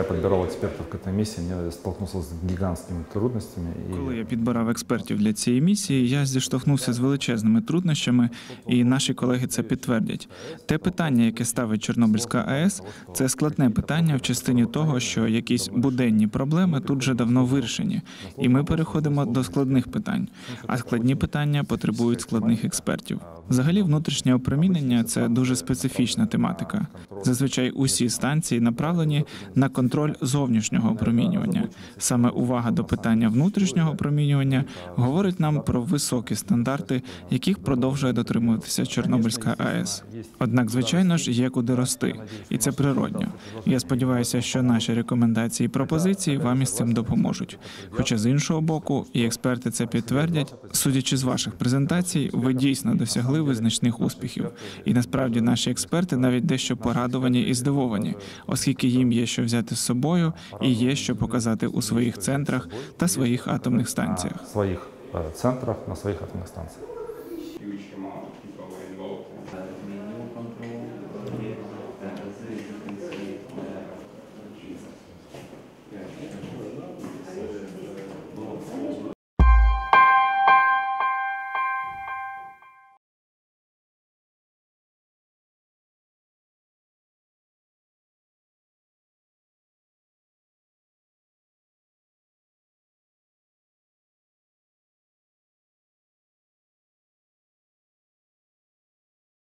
подбирал экспертов к этой миссии, я столкнулся с гигантскими трудностями. Коли я підбирав експертів для цієї місії, я зіштовхнувся з величезними труднощами, і наші колеги це підтвердять. Те питання, яке ставить Чорнобильська АЕС, це складне питання в частині того, що якісь буденні проблеми тут вже давно вирішені, і ми переходимо до складних питань, а складні питання потребують складних експертів. Взагалі, внутрішнє опромінення – це дуже специфічна тематика. Зазвичай усі станції направлені на контроль зовнішнього опромінювання. Саме увага до питання внутрішнього опромінювання говорить нам про високі стандарти, яких продовжує дотримуватися Чорнобильська АЕС. Однак, звичайно ж, є куди рости, і це природньо. Я сподіваюся, що наші рекомендації і пропозиції вам із цим допоможуть. Хоча, з іншого боку, і експерти це підтвердять, судячи з ваших презентацій, ви дійсно досягли визначних успіхів. І насправді наші експерти навіть дещо порадовані і здивовані, оскільки їм є що взяти з собою і є що показати у своїх центрах та своїх атомних станціях. В своих центрах, на своих атомных станциях.